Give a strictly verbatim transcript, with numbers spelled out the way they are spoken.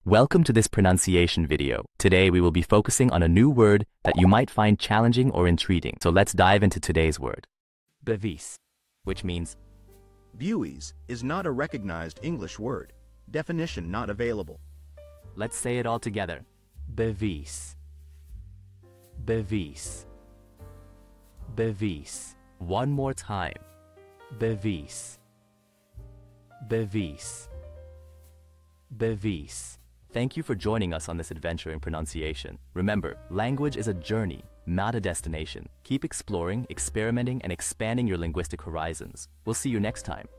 Welcome to this pronunciation video. Today we will be focusing on a new word that you might find challenging or intriguing. So let's dive into today's word. Bewies, which means Bewies is not a recognized English word. Definition not available. Let's say it all together. Bewies. Bewies. Bewies. One more time. Bewies. Bewies. Bewies. Thank you for joining us on this adventure in pronunciation. Remember, language is a journey, not a destination. Keep exploring, experimenting, and expanding your linguistic horizons. We'll see you next time.